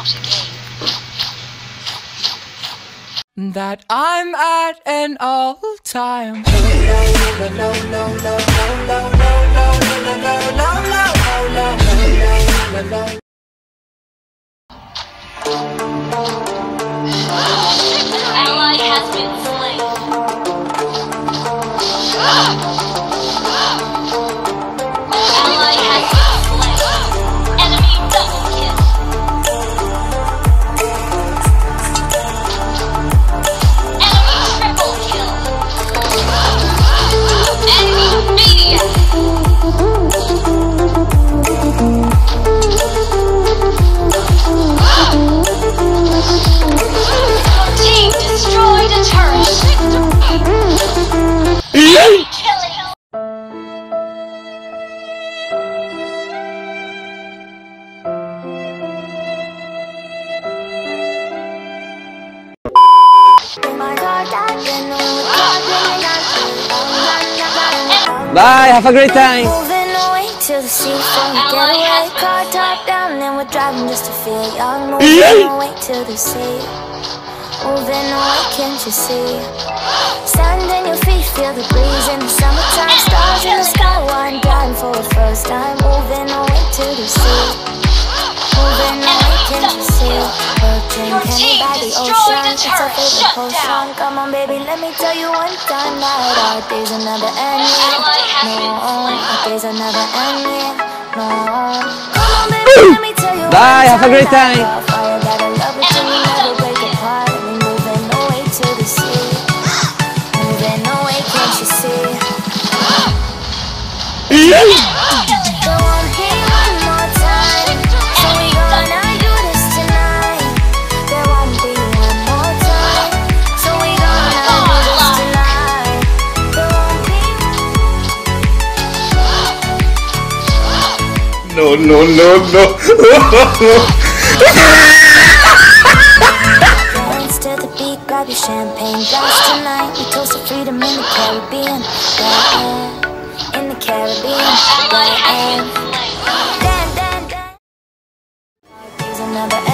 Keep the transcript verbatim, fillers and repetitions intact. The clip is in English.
not again. That I'm at an all-time. Ally has been slain. Ally has been slain. Enemy double kill. Enemy triple kill. Enemy media. Your team destroyed a turret. Enemy killing. Bye, have a great time. Moving away to the sea from the getaway car, top down, and we're driving just to feel young. Moving away to the sea. Moving away, can't you see? Sand in your feet, feel the breeze in the summertime. Stars in the sky, one driving for the first time. Moving away to the sea. Moving away, can't you see? Virgin candy by the ocean, it's our favorite potion. Come on, baby, let me tell you one time that our days are never ending. No, our days are never ending. No. Come on, baby, let me tell you one time. Bye, have a great time. Fire, gotta love it till we never break apart. And we moving away to the sea. Moving away, can't you see? There won't be one more time, so we gonna do this tonight. There won't be one more time, so we gonna do this tonight. There won't be. No, no, no, no. Dance to the beat, grab your champagne glass tonight. We toast to freedom in the Caribbean. Yeah, in the Caribbean. Ally has been slain. Dan, dan, dan. Our days are never